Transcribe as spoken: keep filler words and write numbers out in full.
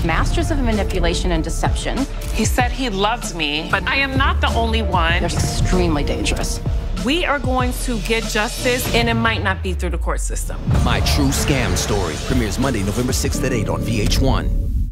masters of manipulation and deception. He said he loved me, but I am not the only one. They're extremely dangerous. We are going to get justice, and it might not be through the court system. My True Scam Story premieres Monday, November sixth at eight on V H one.